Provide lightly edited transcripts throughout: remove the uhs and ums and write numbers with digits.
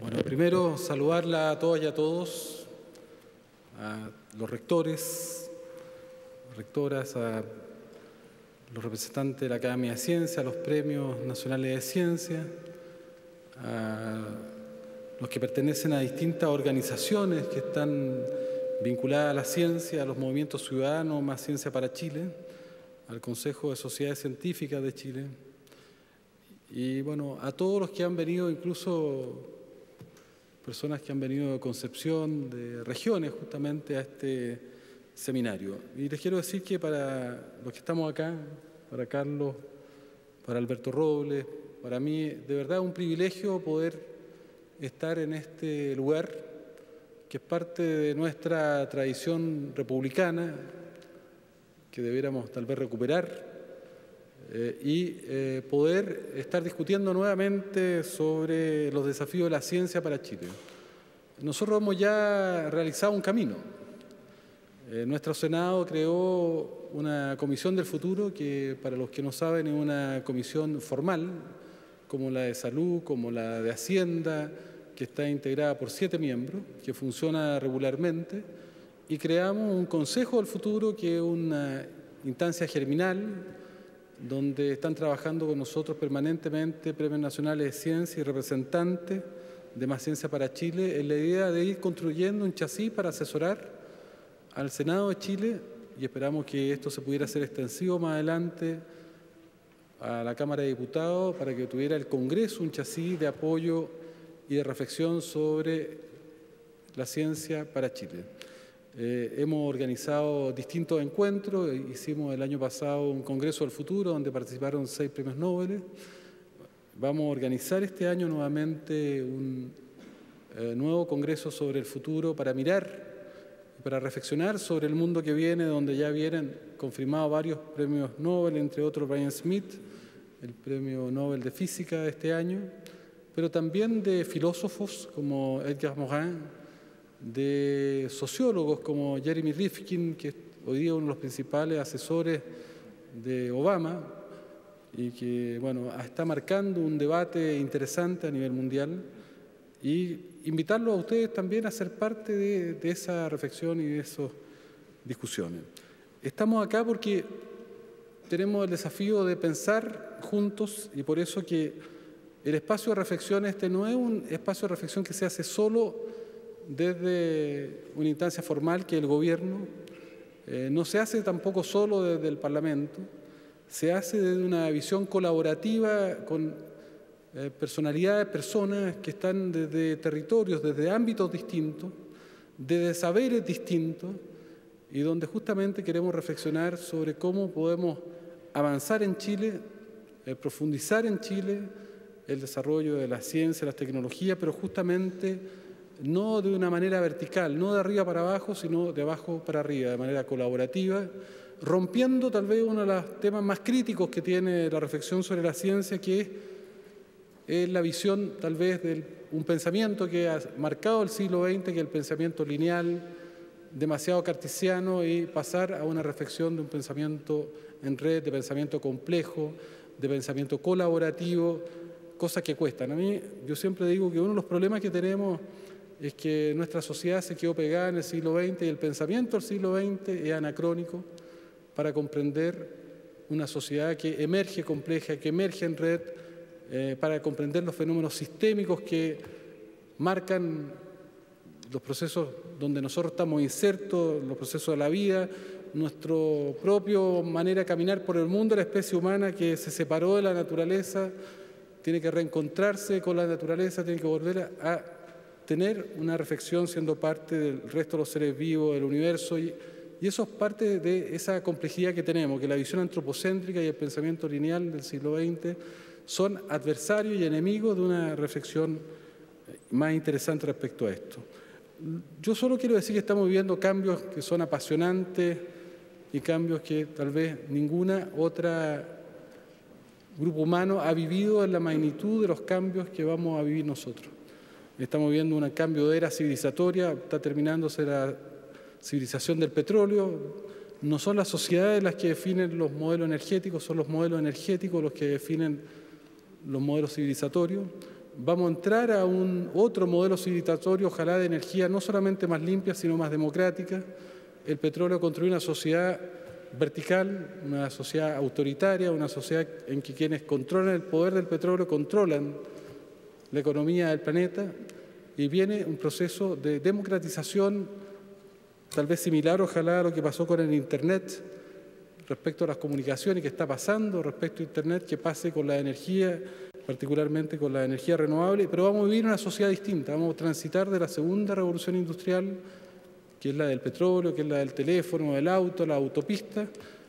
Bueno, primero saludarla a todas y a todos, a los rectores, rectoras, a los representantes de la Academia de Ciencias, a los Premios Nacionales de Ciencia, a los que pertenecen a distintas organizaciones que están vinculadas a la ciencia, a los movimientos ciudadanos Más Ciencia para Chile, al Consejo de Sociedades Científicas de Chile y, bueno, a todos los que han venido, incluso personas que han venido de Concepción, de regiones, justamente a este seminario. Y les quiero decir que para los que estamos acá, para Carlos, para Alberto Robles, para mí, de verdad, es un privilegio poder estar en este lugar, que es parte de nuestra tradición republicana, que debiéramos tal vez recuperar, y poder estar discutiendo nuevamente sobre los desafíos de la ciencia para Chile. Nosotros hemos ya realizado un camino. Nuestro Senado creó una comisión del futuro que, para los que no saben, es una comisión formal, como la de Salud, como la de Hacienda, que está integrada por 7 miembros, que funciona regularmente, y creamos un Consejo del Futuro, que es una instancia germinal, donde están trabajando con nosotros permanentemente Premios Nacionales de Ciencia y representantes de Más Ciencia para Chile, en la idea de ir construyendo un chasis para asesorar al Senado de Chile, y esperamos que esto se pudiera hacer extensivo más adelante a la Cámara de Diputados, para que tuviera el Congreso un chasis de apoyo y de reflexión sobre la ciencia para Chile. Hemos organizado distintos encuentros, hicimos el año pasado un Congreso del Futuro donde participaron 6 premios Nobel. Vamos a organizar este año nuevamente un nuevo Congreso sobre el futuro para mirar, para reflexionar sobre el mundo que viene, donde ya vienen confirmados varios premios Nobel, entre otros Brian Smith, el premio Nobel de Física de este año, pero también de filósofos como Edgar Morin, de sociólogos como Jeremy Rifkin, que hoy día es uno de los principales asesores de Obama y que, bueno, está marcando un debate interesante a nivel mundial, y invitarlos a ustedes también a ser parte de esa reflexión y de esas discusiones. Estamos acá porque tenemos el desafío de pensar juntos, y por eso que el espacio de reflexión no es un espacio de reflexión que se hace solo desde una instancia formal que es el gobierno, no se hace tampoco solo desde el Parlamento, se hace desde una visión colaborativa con personalidades, personas que están desde territorios, desde ámbitos distintos, desde saberes distintos, y donde justamente queremos reflexionar sobre cómo podemos avanzar en Chile, profundizar en Chile el desarrollo de la ciencia, las tecnologías, pero justamente no de una manera vertical, no de arriba para abajo, sino de abajo para arriba, de manera colaborativa, rompiendo tal vez uno de los temas más críticos que tiene la reflexión sobre la ciencia, que es la visión tal vez de un pensamiento que ha marcado el siglo XX, que es el pensamiento lineal, demasiado cartesiano, y pasar a una reflexión de un pensamiento en red, de pensamiento complejo, de pensamiento colaborativo, cosas que cuestan. A mí, yo siempre digo que uno de los problemas que tenemos es que nuestra sociedad se quedó pegada en el siglo XX, y el pensamiento del siglo XX es anacrónico para comprender una sociedad que emerge compleja, que emerge en red, para comprender los fenómenos sistémicos que marcan los procesos donde nosotros estamos insertos, los procesos de la vida, nuestra propia manera de caminar por el mundo, la especie humana que se separó de la naturaleza, tiene que reencontrarse con la naturaleza, tiene que volver a tener una reflexión siendo parte del resto de los seres vivos del universo, y eso es parte de esa complejidad que tenemos, que la visión antropocéntrica y el pensamiento lineal del siglo XX son adversarios y enemigos de una reflexión más interesante respecto a esto. Yo solo quiero decir que estamos viviendo cambios que son apasionantes y cambios que tal vez ninguna otra grupo humano ha vivido en la magnitud de los cambios que vamos a vivir nosotros. Estamos viendo un cambio de era civilizatoria, está terminándose la civilización del petróleo. No son las sociedades las que definen los modelos energéticos, son los modelos energéticos los que definen los modelos civilizatorios. vamos a entrar a otro modelo civilizatorio, ojalá de energía no solamente más limpia, sino más democrática. El petróleo construye una sociedad vertical, una sociedad autoritaria, una sociedad en que quienes controlan el poder del petróleo controlan la economía del planeta, y viene un proceso de democratización tal vez similar, ojalá, a lo que pasó con el Internet respecto a las comunicaciones, y que está pasando respecto a Internet, que pase con la energía, particularmente con la energía renovable, pero vamos a vivir una sociedad distinta, vamos a transitar de la segunda revolución industrial, que es la del petróleo, que es la del teléfono, del auto, la autopista,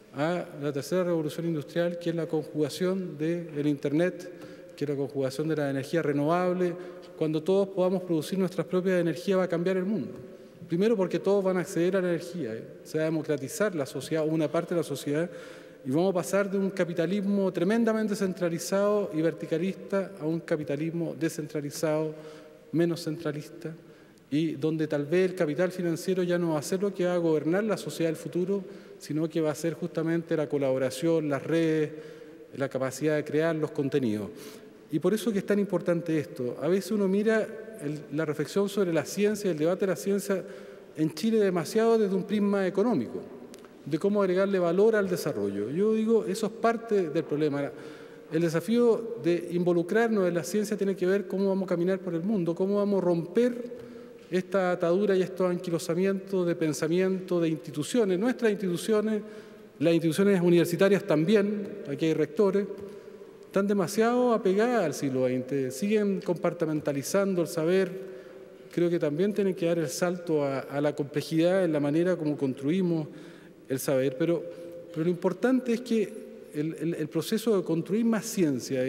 a la tercera revolución industrial, que es la conjugación del Internet, que es la conjugación de la energía renovable. Cuando todos podamos producir nuestras propias energías va a cambiar el mundo. Primero porque todos van a acceder a la energía, se va a democratizar la sociedad, una parte de la sociedad, y vamos a pasar de un capitalismo tremendamente centralizado y verticalista a un capitalismo descentralizado, menos centralista, y donde tal vez el capital financiero ya no va a ser lo que va a gobernar la sociedad del futuro, sino que va a ser justamente la colaboración, las redes, la capacidad de crear los contenidos. Y por eso que es tan importante esto. A veces uno mira la reflexión sobre la ciencia, el debate de la ciencia en Chile demasiado desde un prisma económico, de cómo agregarle valor al desarrollo. Yo digo, eso es parte del problema. El desafío de involucrarnos en la ciencia tiene que ver cómo vamos a caminar por el mundo, cómo vamos a romper esta atadura y estos anquilosamientos de pensamiento de instituciones. Nuestras instituciones, las instituciones universitarias también, aquí hay rectores, están demasiado apegadas al siglo XX, siguen compartimentalizando el saber. Creo que también tienen que dar el salto a la complejidad en la manera como construimos el saber. Pero lo importante es que el proceso de construir más ciencia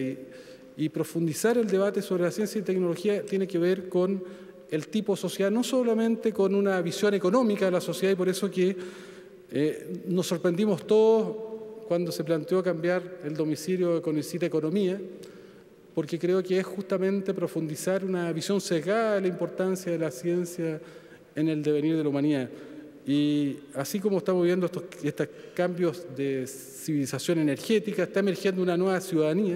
y profundizar el debate sobre la ciencia y tecnología tiene que ver con el tipo de sociedad, no solamente con una visión económica de la sociedad, y por eso que nos sorprendimos todos cuando se planteó cambiar el domicilio de CONICYT Economía, porque creo que es justamente profundizar una visión sesgada de la importancia de la ciencia en el devenir de la humanidad. Y así como estamos viendo estos cambios de civilización energética, está emergiendo una nueva ciudadanía.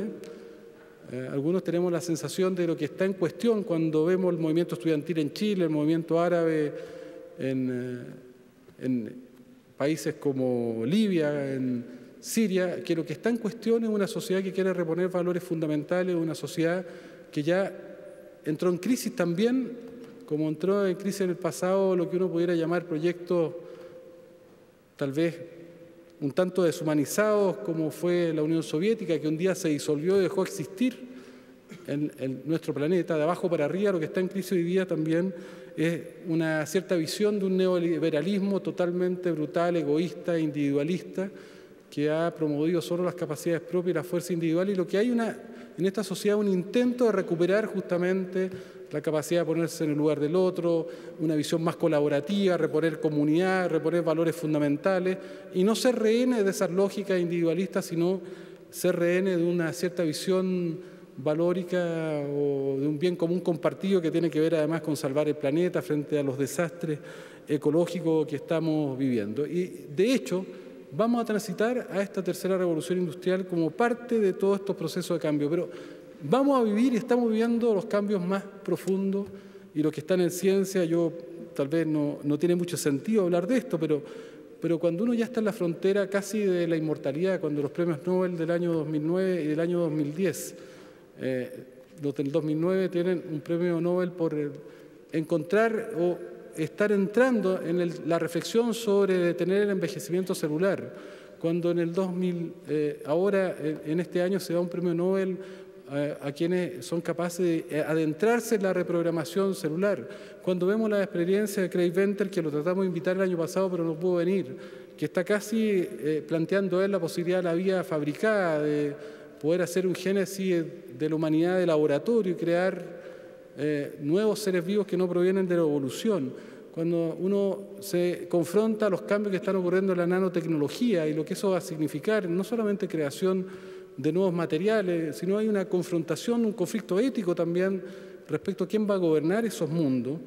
Algunos tenemos la sensación de lo que está en cuestión cuando vemos el movimiento estudiantil en Chile, el movimiento árabe en países como Libia, en Siria, que lo que está en cuestión es una sociedad que quiere reponer valores fundamentales, una sociedad que ya entró en crisis también, como entró en crisis en el pasado lo que uno pudiera llamar proyectos tal vez un tanto deshumanizados, como fue la Unión Soviética, que un día se disolvió y dejó de existir en nuestro planeta. De abajo para arriba, lo que está en crisis hoy día también es una cierta visión de un neoliberalismo totalmente brutal, egoísta, individualista, que ha promovido solo las capacidades propias y la fuerza individual, y lo que hay en esta sociedad un intento de recuperar justamente la capacidad de ponerse en el lugar del otro, una visión más colaborativa, reponer comunidad, reponer valores fundamentales, y no ser rehenes de esas lógicas individualistas, sino ser rehenes de una cierta visión valórica o de un bien común compartido que tiene que ver además con salvar el planeta frente a los desastres ecológicos que estamos viviendo. Y de hecho, vamos a transitar a esta tercera revolución industrial como parte de todos estos procesos de cambio, pero vamos a vivir y estamos viviendo los cambios más profundos, y los que están en ciencia, tal vez no tiene mucho sentido hablar de esto, pero cuando uno ya está en la frontera casi de la inmortalidad, cuando los premios Nobel del año 2009 y del año 2010, los del 2009 tienen un premio Nobel por encontrar o estar entrando en la reflexión sobre detener el envejecimiento celular, cuando en el ahora en este año se da un premio Nobel a quienes son capaces de adentrarse en la reprogramación celular, cuando vemos la experiencia de Craig Venter, que lo tratamos de invitar el año pasado pero no pudo venir, que está casi planteando él la posibilidad de la vida fabricada, de poder hacer un génesis de la humanidad de laboratorio y crear nuevos seres vivos que no provienen de la evolución. Cuando uno se confronta a los cambios que están ocurriendo en la nanotecnología y lo que eso va a significar, no solamente creación de nuevos materiales, sino hay una confrontación, un conflicto ético también respecto a quién va a gobernar esos mundos.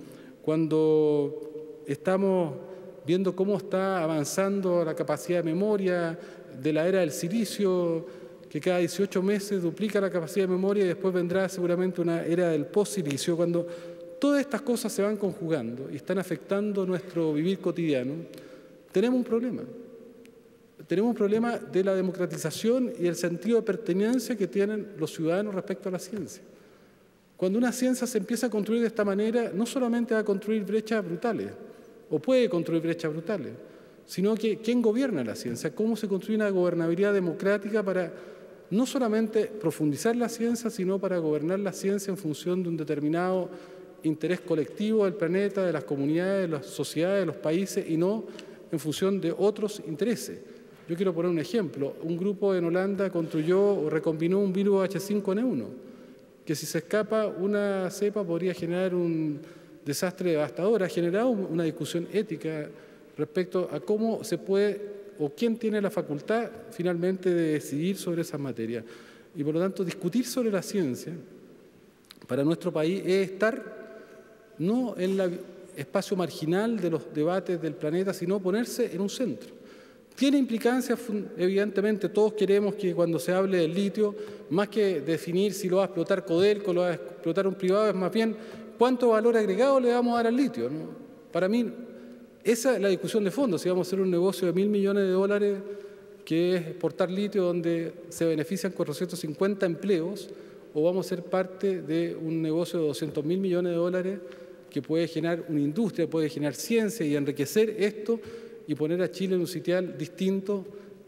Cuando estamos viendo cómo está avanzando la capacidad de memoria de la era del silicio, que cada 18 meses duplica la capacidad de memoria y después vendrá seguramente una era del post-silicio, cuando todas estas cosas se van conjugando y están afectando nuestro vivir cotidiano, tenemos un problema. Tenemos un problema de la democratización y el sentido de pertenencia que tienen los ciudadanos respecto a la ciencia. Cuando una ciencia se empieza a construir de esta manera, no solamente va a construir brechas brutales, o puede construir brechas brutales, sino que ¿quién gobierna la ciencia? ¿Cómo se construye una gobernabilidad democrática para no solamente profundizar la ciencia, sino para gobernar la ciencia en función de un determinado interés colectivo del planeta, de las comunidades, de las sociedades, de los países, y no en función de otros intereses? Yo quiero poner un ejemplo. Un grupo en Holanda construyó o recombinó un virus H5N1, que si se escapa una cepa podría generar un desastre devastador. Ha generado una discusión ética respecto a cómo se puede o quién tiene la facultad finalmente de decidir sobre esas materias. Y por lo tanto, discutir sobre la ciencia para nuestro país es estar no en el espacio marginal de los debates del planeta, sino ponerse en un centro. Tiene implicancias, evidentemente, todos queremos que cuando se hable del litio, más que definir si lo va a explotar Codelco, lo va a explotar un privado, es más bien cuánto valor agregado le vamos a dar al litio, ¿no? Para mí, esa es la discusión de fondo, si vamos a hacer un negocio de $1.000 millones, que es exportar litio donde se benefician 450 empleos, o vamos a ser parte de un negocio de $200.000 millones que puede generar una industria, puede generar ciencia y enriquecer esto, y poner a Chile en un sitial distinto,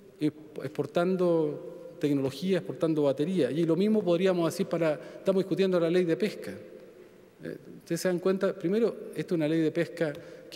exportando tecnología, exportando batería. Y lo mismo podríamos decir estamos discutiendo la ley de pesca. Ustedes se dan cuenta, primero, esto es una ley de pesca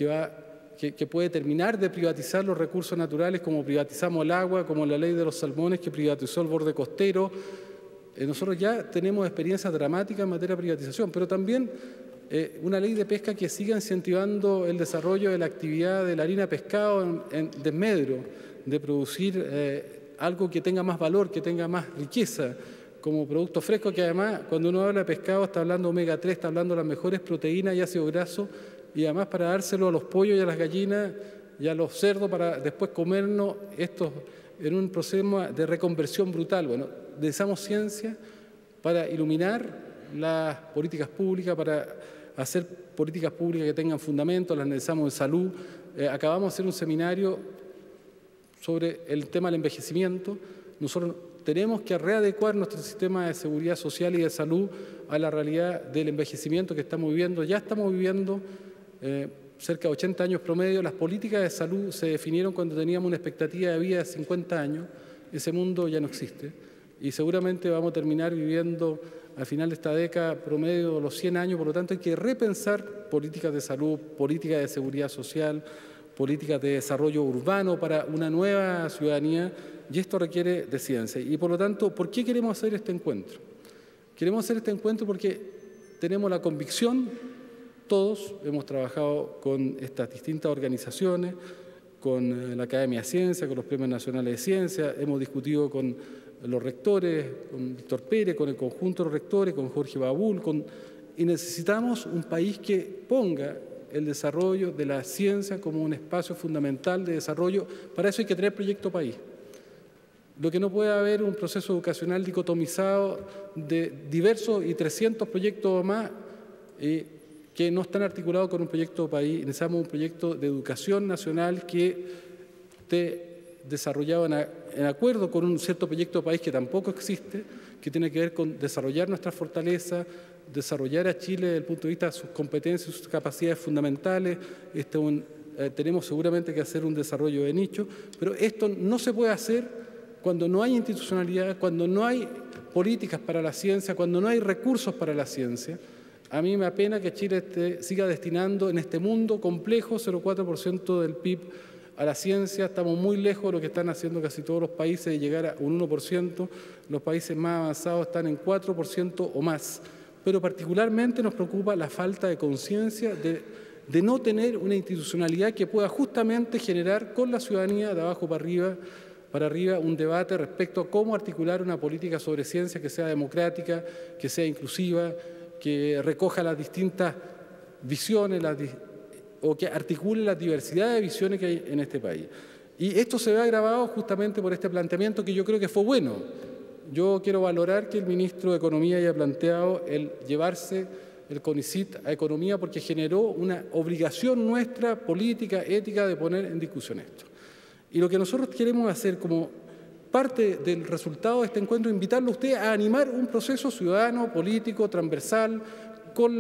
que puede terminar de privatizar los recursos naturales, como privatizamos el agua, como la ley de los salmones que privatizó el borde costero. Nosotros ya tenemos experiencias dramáticas en materia de privatización, pero también una ley de pesca que siga incentivando el desarrollo de la actividad de la harina de pescado en desmedro, de producir algo que tenga más valor, que tenga más riqueza, como producto fresco, que además cuando uno habla de pescado está hablando omega 3, está hablando de las mejores proteínas y ácido graso, y además para dárselo a los pollos y a las gallinas y a los cerdos para después comernos estos en un proceso de reconversión brutal. Bueno, necesitamos ciencia para iluminar las políticas públicas, para hacer políticas públicas que tengan fundamento, las necesitamos en salud. Acabamos de hacer un seminario sobre el tema del envejecimiento. Nosotros tenemos que readecuar nuestro sistema de seguridad social y de salud a la realidad del envejecimiento que estamos viviendo. Ya estamos viviendo cerca de 80 años promedio. Las políticas de salud se definieron cuando teníamos una expectativa de vida de 50 años. Ese mundo ya no existe. Y seguramente vamos a terminar viviendo al final de esta década promedio los 100 años. Por lo tanto, hay que repensar políticas de salud, políticas de seguridad social, políticas de desarrollo urbano para una nueva ciudadanía, y esto requiere de ciencia. Y por lo tanto, ¿por qué queremos hacer este encuentro? Queremos hacer este encuentro porque tenemos la convicción, todos hemos trabajado con estas distintas organizaciones, con la Academia de Ciencia, con los Premios Nacionales de Ciencia, hemos discutido con los rectores, con Víctor Pérez, con el conjunto de los rectores, con Jorge Babul, y necesitamos un país que ponga el desarrollo de la ciencia como un espacio fundamental de desarrollo. Para eso hay que tener proyecto país. Lo que no puede haber un proceso educacional dicotomizado de diversos y 300 proyectos o más que no están articulados con un proyecto país. Necesitamos un proyecto de educación nacional que esté desarrollado en acuerdo con un cierto proyecto país que tampoco existe, que tiene que ver con desarrollar nuestras fortalezas, desarrollar a Chile desde el punto de vista de sus competencias, sus capacidades fundamentales. Tenemos seguramente que hacer un desarrollo de nicho, pero esto no se puede hacer cuando no hay institucionalidad, cuando no hay políticas para la ciencia, cuando no hay recursos para la ciencia. A mí me apena que Chile siga destinando en este mundo complejo 0,4% del PIB a la ciencia. Estamos muy lejos de lo que están haciendo casi todos los países, de llegar a un 1%. Los países más avanzados están en 4% o más. Pero particularmente nos preocupa la falta de conciencia de no tener una institucionalidad que pueda justamente generar con la ciudadanía de abajo para arriba un debate respecto a cómo articular una política sobre ciencia que sea democrática, que sea inclusiva, que recoja las distintas visiones o que articule la diversidad de visiones que hay en este país. Y esto se ve agravado justamente por este planteamiento que yo creo que fue bueno, Yo quiero valorar que el ministro de Economía haya planteado el llevarse el CONICYT a Economía porque generó una obligación nuestra, política, ética, de poner en discusión esto. Y lo que nosotros queremos hacer como parte del resultado de este encuentro es invitarlo a usted a animar un proceso ciudadano, político, transversal, con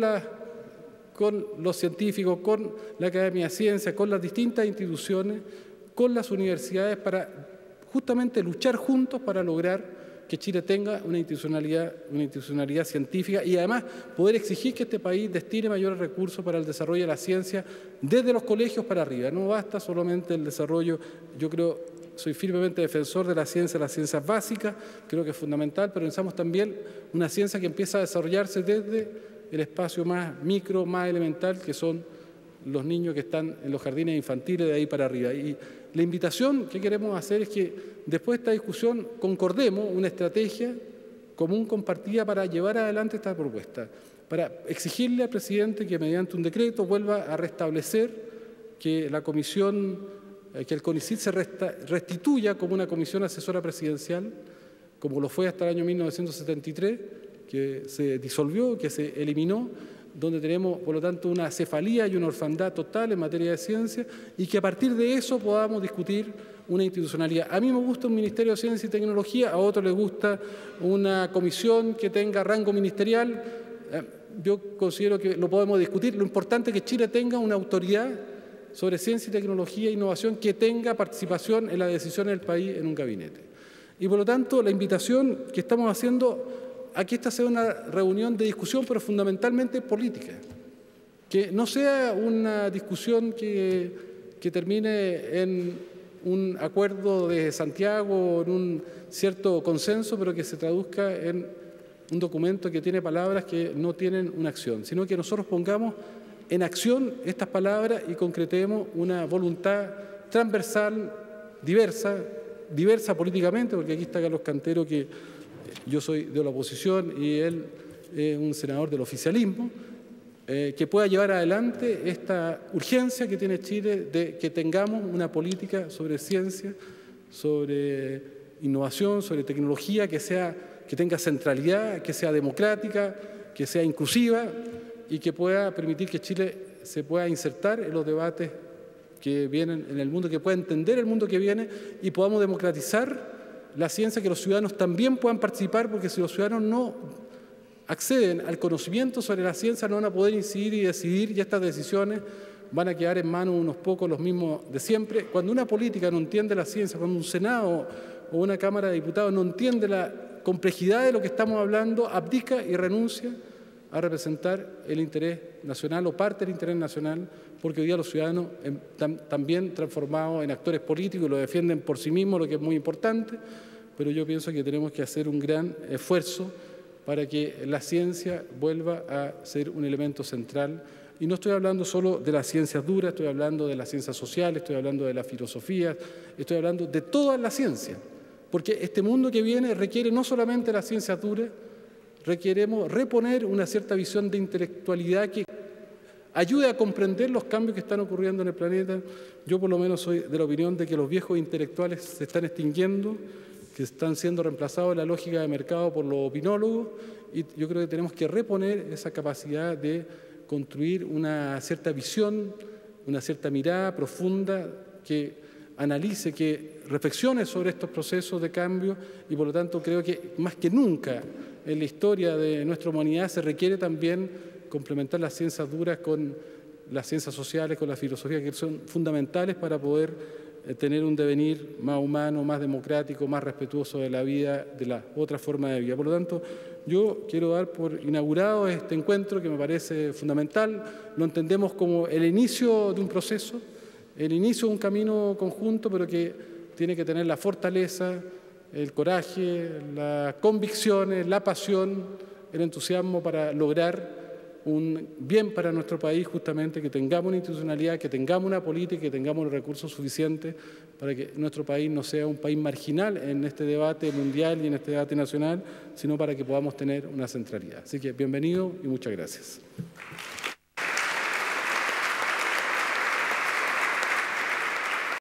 los científicos, con la Academia de Ciencias, con las distintas instituciones, con las universidades, para justamente luchar juntos para lograr que Chile tenga una institucionalidad científica y además poder exigir que este país destine mayores recursos para el desarrollo de la ciencia desde los colegios para arriba. No basta solamente el desarrollo, yo creo, soy firmemente defensor de la ciencia, las ciencias básicas, creo que es fundamental, pero necesitamos también una ciencia que empieza a desarrollarse desde el espacio más micro, más elemental, que son los niños que están en los jardines infantiles, de ahí para arriba. Y la invitación que queremos hacer es que después de esta discusión concordemos una estrategia común compartida para llevar adelante esta propuesta, para exigirle al presidente que mediante un decreto vuelva a restablecer que la comisión, que el CONICYT se restituya como una comisión asesora presidencial, como lo fue hasta el año 1973, que se disolvió, que se eliminó, donde tenemos, por lo tanto, una cefalía y una orfandad total en materia de ciencia, y que a partir de eso podamos discutir una institucionalidad. A mí me gusta un Ministerio de Ciencia y Tecnología, a otros les gusta una comisión que tenga rango ministerial. Yo considero que lo podemos discutir. Lo importante es que Chile tenga una autoridad sobre ciencia y tecnología e innovación que tenga participación en las decisiones del país en un gabinete. Y por lo tanto, la invitación que estamos haciendo a que esta sea una reunión de discusión, pero fundamentalmente política. Que no sea una discusión que termine en un acuerdo de Santiago, en un cierto consenso, pero que se traduzca en un documento que tiene palabras que no tienen una acción, sino que nosotros pongamos en acción estas palabras y concretemos una voluntad transversal, diversa políticamente, porque aquí está Carlos Cantero, que yo soy de la oposición y él es un senador del oficialismo, que pueda llevar adelante esta urgencia que tiene Chile de que tengamos una política sobre ciencia, sobre innovación, sobre tecnología que tenga centralidad, que sea democrática, que sea inclusiva y que pueda permitir que Chile se pueda insertar en los debates que vienen en el mundo, que pueda entender el mundo que viene y podamos democratizar la ciencia, que los ciudadanos también puedan participar, porque si los ciudadanos no acceden al conocimiento sobre la ciencia no van a poder incidir y decidir, y estas decisiones van a quedar en manos de unos pocos, los mismos de siempre. Cuando una política no entiende la ciencia, cuando un Senado o una Cámara de Diputados no entiende la complejidad de lo que estamos hablando, abdica y renuncia a representar el interés nacional o parte del interés nacional, porque hoy día los ciudadanos también transformados en actores políticos lo defienden por sí mismos, lo que es muy importante, pero yo pienso que tenemos que hacer un gran esfuerzo para que la ciencia vuelva a ser un elemento central. Y no estoy hablando solo de las ciencias duras, estoy hablando de las ciencias sociales, estoy hablando de la filosofía, estoy hablando de toda la ciencia, porque este mundo que viene requiere no solamente las ciencias duras, requeremos reponer una cierta visión de intelectualidad que ayude a comprender los cambios que están ocurriendo en el planeta. Yo por lo menos soy de la opinión de que los viejos intelectuales se están extinguiendo, que están siendo reemplazados en la lógica de mercado por los opinólogos, y yo creo que tenemos que reponer esa capacidad de construir una cierta visión, una cierta mirada profunda que analice, que reflexione sobre estos procesos de cambio, y por lo tanto creo que más que nunca en la historia de nuestra humanidad se requiere también complementar las ciencias duras con las ciencias sociales, con la filosofía, que son fundamentales para poder tener un devenir más humano, más democrático, más respetuoso de la vida, de la otra forma de vida. Por lo tanto, yo quiero dar por inaugurado este encuentro que me parece fundamental. Lo entendemos como el inicio de un proceso, el inicio de un camino conjunto, pero que tiene que tener la fortaleza, el coraje, las convicciones, la pasión, el entusiasmo para lograr un bien para nuestro país, justamente que tengamos una institucionalidad, que tengamos una política, que tengamos los recursos suficientes para que nuestro país no sea un país marginal en este debate mundial y en este debate nacional, sino para que podamos tener una centralidad. Así que bienvenido y muchas gracias.